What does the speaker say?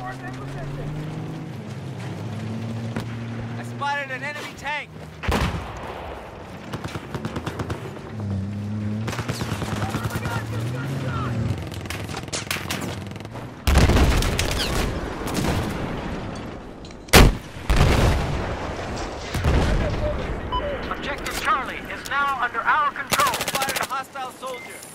I spotted an enemy tank. Objective Charlie is now under our control. Spotted a hostile soldier.